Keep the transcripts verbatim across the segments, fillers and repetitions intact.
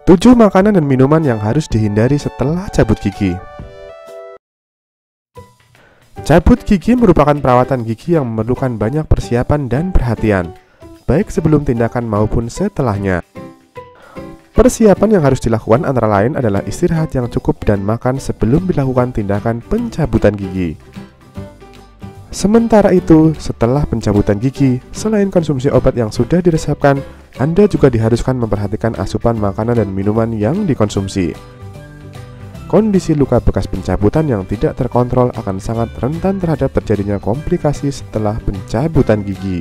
tujuh makanan dan minuman yang harus dihindari setelah cabut gigi. Cabut gigi merupakan perawatan gigi yang memerlukan banyak persiapan dan perhatian, baik sebelum tindakan maupun setelahnya. Persiapan yang harus dilakukan antara lain adalah istirahat yang cukup dan makan sebelum dilakukan tindakan pencabutan gigi. Sementara itu, setelah pencabutan gigi, selain konsumsi obat yang sudah diresepkan, Anda juga diharuskan memperhatikan asupan makanan dan minuman yang dikonsumsi. Kondisi luka bekas pencabutan yang tidak terkontrol akan sangat rentan terhadap terjadinya komplikasi setelah pencabutan gigi.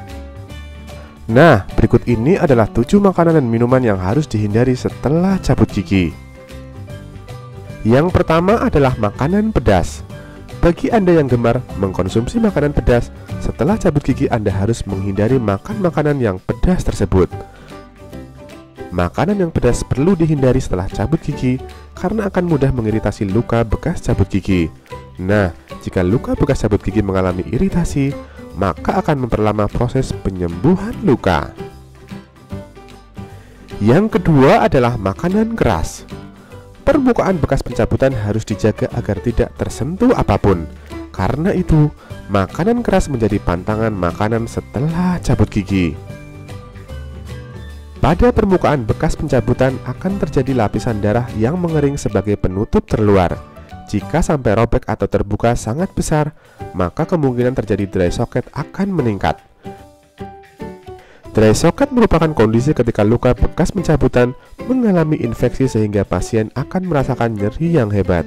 Nah, berikut ini adalah tujuh makanan dan minuman yang harus dihindari setelah cabut gigi. Yang pertama adalah makanan pedas. Bagi Anda yang gemar mengkonsumsi makanan pedas, setelah cabut gigi Anda harus menghindari makan makanan yang pedas tersebut. Makanan yang pedas perlu dihindari setelah cabut gigi karena akan mudah mengiritasi luka bekas cabut gigi. Nah, jika luka bekas cabut gigi mengalami iritasi, maka akan memperlama proses penyembuhan luka. Yang kedua adalah makanan keras. Permukaan bekas pencabutan harus dijaga agar tidak tersentuh apapun. Karena itu, makanan keras menjadi pantangan makanan setelah cabut gigi. Pada permukaan bekas pencabutan akan terjadi lapisan darah yang mengering sebagai penutup terluar. Jika sampai robek atau terbuka sangat besar, maka kemungkinan terjadi dry socket akan meningkat. Dry socket merupakan kondisi ketika luka bekas pencabutan mengalami infeksi sehingga pasien akan merasakan nyeri yang hebat.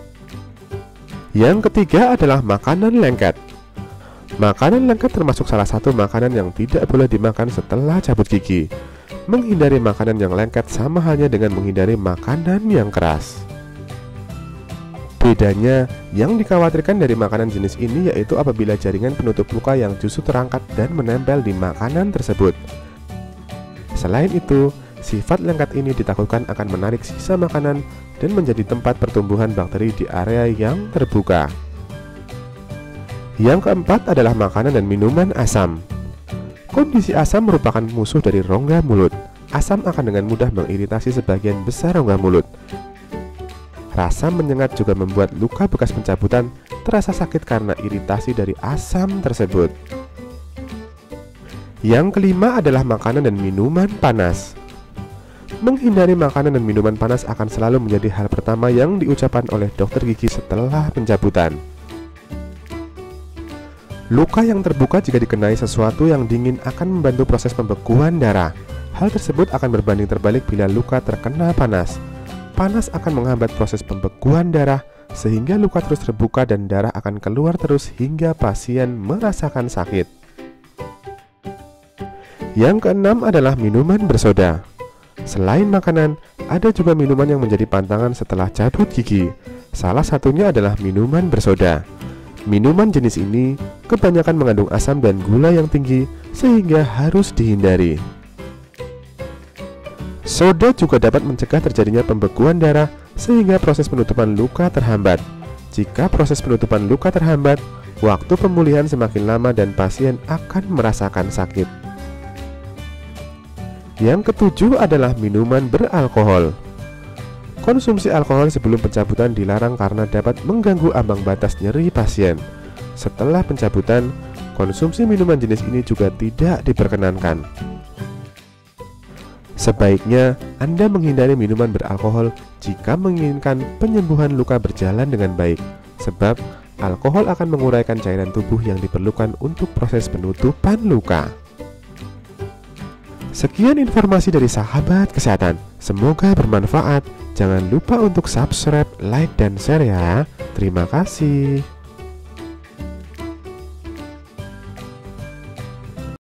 Yang ketiga adalah makanan lengket. Makanan lengket termasuk salah satu makanan yang tidak boleh dimakan setelah cabut gigi. Menghindari makanan yang lengket sama halnya dengan menghindari makanan yang keras. Bedanya, yang dikhawatirkan dari makanan jenis ini yaitu apabila jaringan penutup luka yang justru terangkat dan menempel di makanan tersebut. Selain itu, sifat lengket ini ditakutkan akan menarik sisa makanan dan menjadi tempat pertumbuhan bakteri di area yang terbuka. Yang keempat adalah makanan dan minuman asam. Kondisi asam merupakan musuh dari rongga mulut. Asam akan dengan mudah mengiritasi sebagian besar rongga mulut. Rasa menyengat juga membuat luka bekas pencabutan terasa sakit karena iritasi dari asam tersebut. Yang kelima adalah makanan dan minuman panas. Menghindari makanan dan minuman panas akan selalu menjadi hal pertama yang diucapkan oleh dokter gigi setelah pencabutan. Luka yang terbuka jika dikenai sesuatu yang dingin akan membantu proses pembekuan darah. Hal tersebut akan berbanding terbalik bila luka terkena panas. Panas akan menghambat proses pembekuan darah sehingga luka terus terbuka dan darah akan keluar terus hingga pasien merasakan sakit. Yang keenam adalah minuman bersoda. Selain makanan, ada juga minuman yang menjadi pantangan setelah cabut gigi. Salah satunya adalah minuman bersoda. Minuman jenis ini kebanyakan mengandung asam dan gula yang tinggi sehingga harus dihindari. Soda juga dapat mencegah terjadinya pembekuan darah sehingga proses penutupan luka terhambat. Jika proses penutupan luka terhambat, waktu pemulihan semakin lama dan pasien akan merasakan sakit. Yang ketujuh adalah minuman beralkohol. Konsumsi alkohol sebelum pencabutan dilarang karena dapat mengganggu ambang batas nyeri pasien. Setelah pencabutan, konsumsi minuman jenis ini juga tidak diperkenankan. Sebaiknya Anda menghindari minuman beralkohol jika menginginkan penyembuhan luka berjalan dengan baik, sebab alkohol akan menguraikan cairan tubuh yang diperlukan untuk proses penutupan luka. Sekian informasi dari Sahabat Kesehatan, semoga bermanfaat. Jangan lupa untuk subscribe, like, dan share ya. Terima kasih.